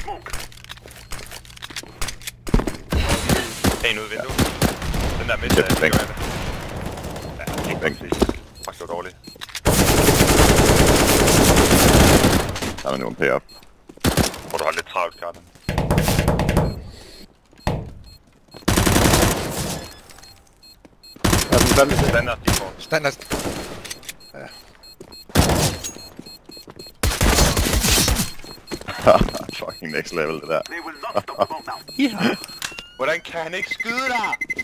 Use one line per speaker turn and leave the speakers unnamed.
En ud i vinduet. Den der midt af det. Ja, ikke præcis. Faktisk var dårligt.
Der er man jo en pære op.
Må du holde lidt travlt, Karten.
Ja, den fandme til.
Standard default.
Standard.
Fucking next level, det der.
Ja.
Hvordan kan han ikke skyde dig?